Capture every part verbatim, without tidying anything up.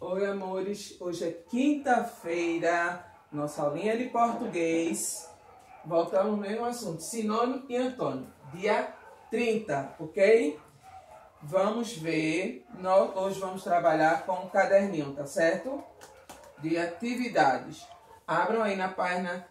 Oi, amores. Hoje é quinta-feira, nossa aulinha de português. Voltamos no mesmo assunto, sinônimo e antônimo. Dia trinta, ok? Vamos ver. Nós, hoje vamos trabalhar com um caderninho, tá certo? De atividades. Abram aí na página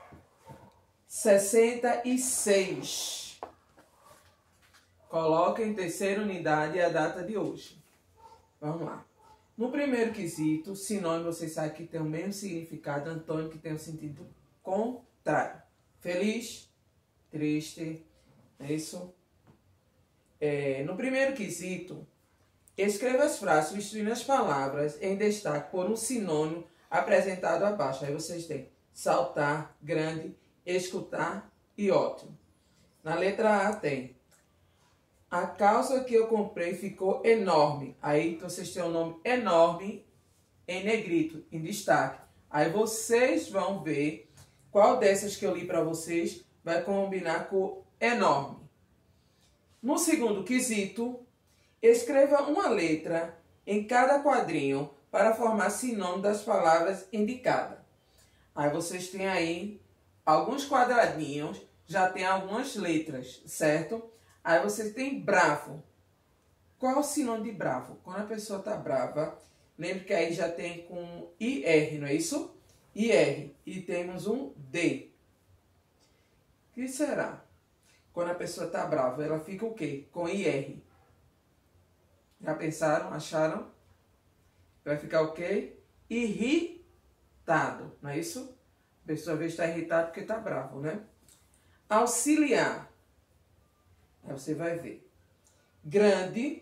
sessenta e seis. Coloquem terceira unidade a data de hoje. Vamos lá. No primeiro quesito, sinônimo, vocês sabem que tem o mesmo significado, antônimo que tem o sentido contrário. Feliz, triste, é isso? É, no primeiro quesito, escreva as frases substituindo as palavras em destaque por um sinônimo apresentado abaixo. Aí vocês têm saltar, grande, escutar e ótimo. Na letra A tem: a calça que eu comprei ficou enorme. Aí vocês têm o nome enorme em negrito, em destaque. Aí vocês vão ver qual dessas que eu li para vocês vai combinar com enorme. No segundo quesito, escreva uma letra em cada quadrinho para formar sinônimo das palavras indicadas. Aí vocês têm aí alguns quadradinhos, já tem algumas letras, certo? Aí você tem bravo. Qual é o sinônimo de bravo? Quando a pessoa está brava, lembre que aí já tem com I R, não é isso? I R. E temos um D. O que será? Quando a pessoa está brava, ela fica o quê? Com I R. Já pensaram? Acharam? Vai ficar o quê? Irritado, não é isso? A pessoa às vezes está irritada porque está bravo, né? Auxiliar. Aí você vai ver. Grande.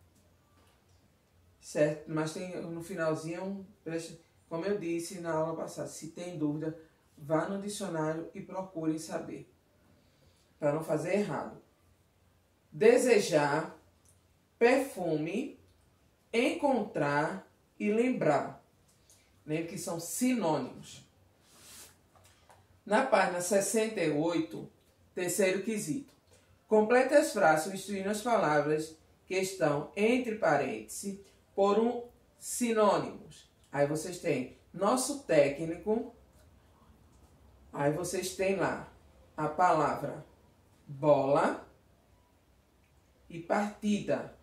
Certo? Mas tem no finalzinho, como eu disse na aula passada, se tem dúvida, vá no dicionário e procure saber. Para não fazer errado. Desejar, perfume, encontrar e lembrar. Lembre que são sinônimos. Na página sessenta e oito, terceiro quesito. Complete as frases substituindo as palavras que estão entre parênteses por um sinônimos. Aí vocês têm nosso técnico. Aí vocês têm lá a palavra bola e partida.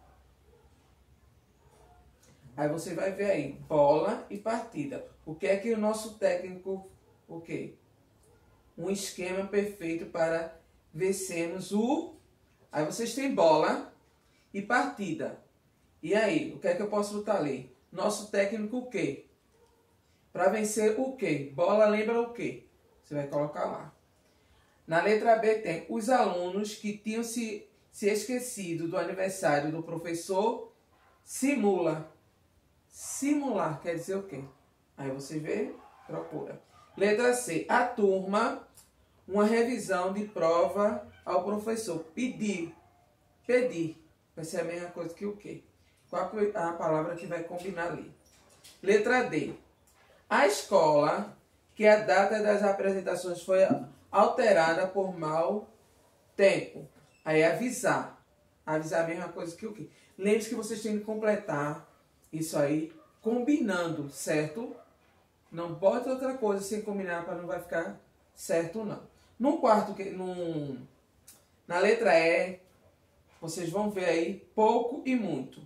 Aí você vai ver aí, bola e partida. O que é que o nosso técnico, o quê? Um esquema perfeito para vencermos o... Aí vocês têm bola e partida. E aí, o que é que eu posso botar ali? Nosso técnico o quê? Para vencer o quê? Bola lembra o quê? Você vai colocar lá. Na letra B tem os alunos que tinham se, se esquecido do aniversário do professor. Simula. Simular quer dizer o quê? Aí você vê, procura. Letra C. A turma, uma revisão de prova ao professor. Pedir. Pedir. Vai ser a mesma coisa que o quê? Qual é a palavra que vai combinar ali? Letra D. A escola, que a data das apresentações foi alterada por mau tempo. Aí avisar. Avisar a mesma coisa que o quê? Lembre-se que vocês têm que completar isso aí combinando, certo? Não bota outra coisa sem combinar para não vai ficar certo não. No quarto, no, na letra E, vocês vão ver aí pouco e muito.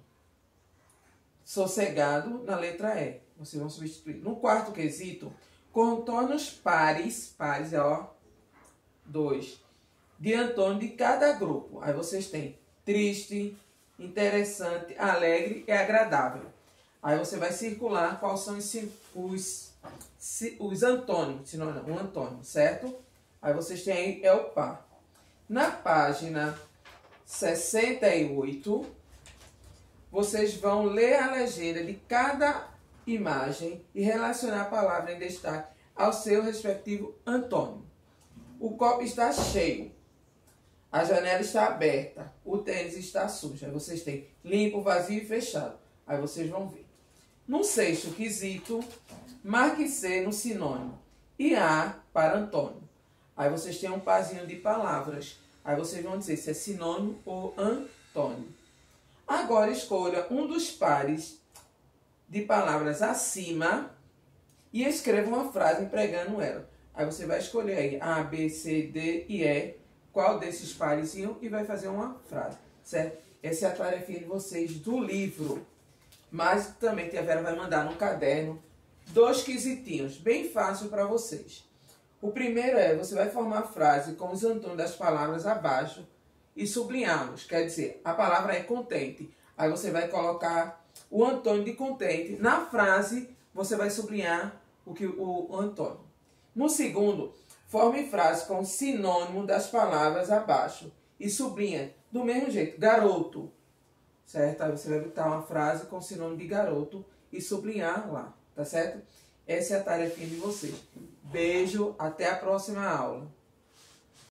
Sossegado na letra E. Vocês vão substituir. No quarto quesito, contornos pares, pares é ó, dois, de antônimo de cada grupo. Aí vocês têm triste, interessante, alegre e agradável. Aí você vai circular quais são os, os, os antônimos, se não, não, um antônimo, certo? Aí vocês têm aí, é o par. Na página sessenta e oito, vocês vão ler a legenda de cada imagem e relacionar a palavra em destaque ao seu respectivo antônimo. O copo está cheio. A janela está aberta. O tênis está sujo. Aí vocês têm limpo, vazio e fechado. Aí vocês vão ver. No sexto quesito, marque C no sinônimo e A para antônimo. Aí vocês têm um parzinho de palavras. Aí vocês vão dizer se é sinônimo ou antônimo. Agora escolha um dos pares de palavras acima e escreva uma frase empregando ela. Aí você vai escolher aí A, B, C, D e E, qual desses parezinhos, e vai fazer uma frase, certo? Essa é a tarefinha de vocês do livro. Mas também a Vera vai mandar no caderno dois quesitinhos, bem fácil para vocês. O primeiro é, você vai formar a frase com os antônios das palavras abaixo e sublinhá-los. Quer dizer, a palavra é contente. Aí você vai colocar o antônimo de contente. Na frase, você vai sublinhar o, que, o, o antônimo. No segundo, forme frase com sinônimo das palavras abaixo e sublinha do mesmo jeito, garoto. Certo? Aí você vai botar uma frase com sinônimo de garoto e sublinhar lá, tá certo? Essa é a tarefinha de vocês. Beijo, até a próxima aula.